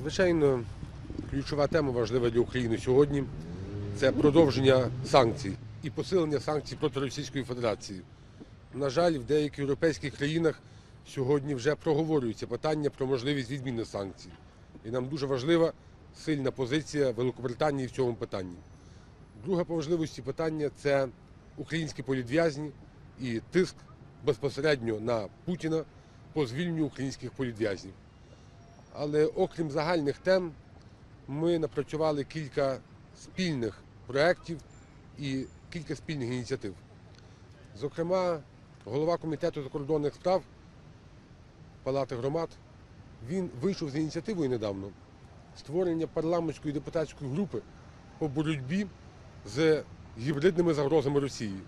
Звичайно, ключова тема важлива для України сьогодні це продовження санкцій і посилення санкцій проти Російської Федерації. На жаль, в деяких європейських країнах сьогодні вже проговорюється питання про можливість відміни санкцій. І нам дуже важлива сильна позиція Великобританії в цьому питанні. Друге по важливості питання – це українські політв'язні і тиск безпосередньо на Путіна по звільненню українських політв'язнів. Але окрім загальних тем, ми напрацювали кілька спільних проєктів і кілька спільних ініціатив. Зокрема, голова Комітету закордонних справ Палати громад, він вийшов з ініціативою недавно створення парламентської депутатської групи по боротьбі з гібридними загрозами Росії.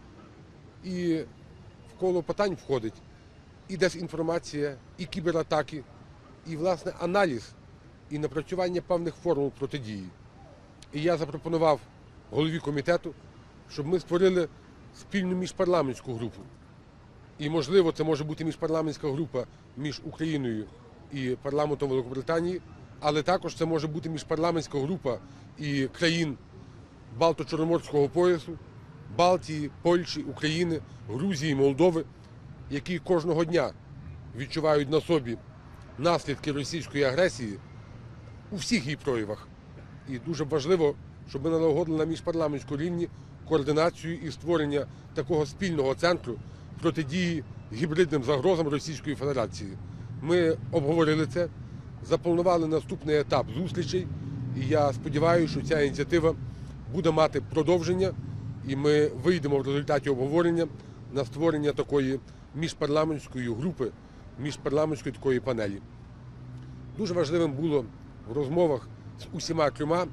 І в коло питань входить і дезінформація, і кібератаки, і, власне, аналіз і напрацювання певних формул протидії. І я запропонував голові комітету, щоб ми створили спільну міжпарламентську групу. І, можливо, це може бути міжпарламентська група між Україною і парламентом Великобританії, але також це може бути міжпарламентська група і країн Балто-Чорноморського поясу, Балтії, Польщі, України, Грузії, Молдови, які кожного дня відчувають на собі наслідки російської агресії у всіх її проявах. І дуже важливо, щоб ми налагодили на міжпарламентському рівні координацію і створення такого спільного центру протидії гібридним загрозам Російської Федерації. Ми обговорили це, запланували наступний етап зустрічей, і я сподіваюся, що ця ініціатива буде мати продовження, і ми вийдемо в результаті обговорення на створення такої міжпарламентської групи, міжпарламентської такої панелі. Дуже важливим було в розмовах з усіма трьома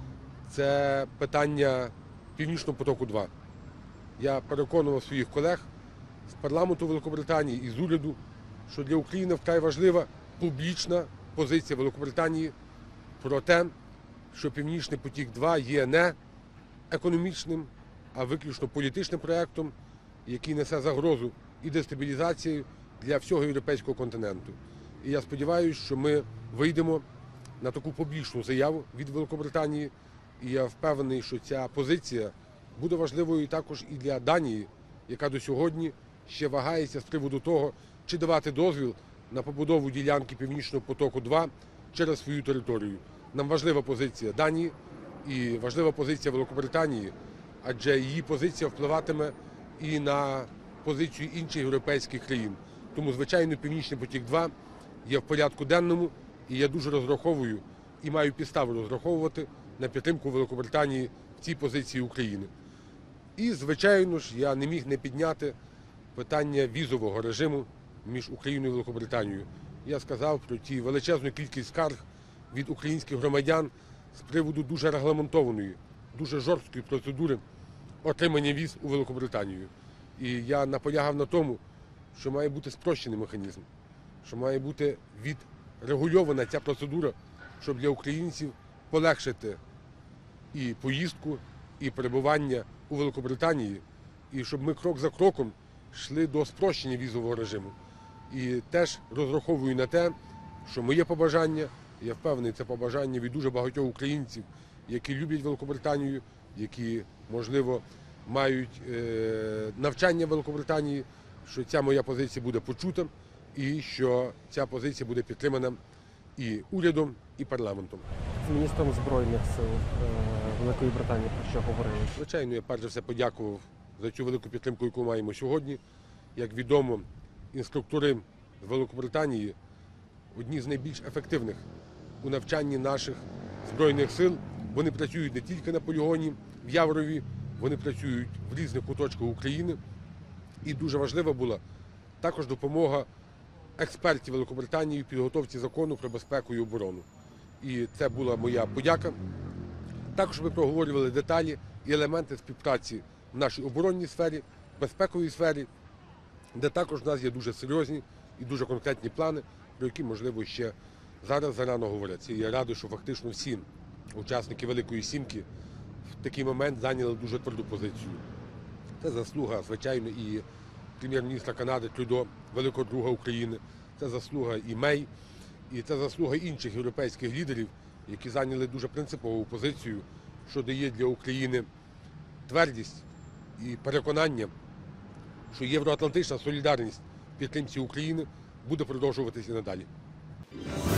це питання Північного потоку-2. Я переконував своїх колег з парламенту Великобританії і з уряду, що для України вкрай важлива публічна позиція Великобританії про те, що Північний потік-2 є не економічним, а виключно політичним проєктом, який несе загрозу і дестабілізацію для всього європейського континенту. І я сподіваюся, що ми вийдемо на таку публічну заяву від Великобританії, і я впевнений, що ця позиція буде важливою також і для Данії, яка до сьогодні ще вагається з приводу того, чи давати дозвіл на побудову ділянки Північного потоку-2 через свою територію. Нам важлива позиція Данії і важлива позиція Великобританії, адже її позиція впливатиме і на позицію інших європейських країн. Тому, звичайно, Північний потік-2 є в порядку денному, і я дуже розраховую і маю підставу розраховувати на підтримку Великобританії в цій позиції України. І, звичайно ж, я не міг не підняти питання візового режиму між Україною і Великобританією. Я сказав про ті величезну кількість скарг від українських громадян з приводу дуже регламентованої, дуже жорсткої процедури отримання віз у Великобританію. І я наполягав на тому, що має бути спрощений механізм, що має бути відрегульована ця процедура, щоб для українців полегшити і поїздку, і перебування у Великобританії, і щоб ми крок за кроком йшли до спрощення візового режиму. І теж розраховую на те, що моє побажання, я впевнений, це побажання від дуже багатьох українців, які люблять Великобританію, які, можливо, мають навчання в Великобританії, що ця моя позиція буде почута і що ця позиція буде підтримана і урядом, і парламентом. З міністром Збройних сил Великої Британії про що говорили? Звичайно, я перш за все подякував за цю велику підтримку, яку маємо сьогодні. Як відомо, інструктори з Великобританії одні з найбільш ефективних у навчанні наших Збройних сил. Вони працюють не тільки на полігоні в Яворові, вони працюють в різних куточках України. І дуже важлива була також допомога експертів Великобританії в підготовці закону про безпеку і оборону. І це була моя подяка. Також ми проговорювали деталі і елементи співпраці в нашій оборонній сфері, безпековій сфері, де також в нас є дуже серйозні і дуже конкретні плани, про які, можливо, ще зараз зарано говорять. І я радий, що фактично всі учасники Великої Сімки в такий момент зайняли дуже тверду позицію. Це заслуга, звичайно, і прем'єр-міністра Канади Трюдо, великого друга України, це заслуга і Мей, І це заслуга інших європейських лідерів, які зайняли дуже принципову позицію, що дає для України твердість і переконання, що євроатлантична солідарність в підтримці України буде продовжуватися і надалі.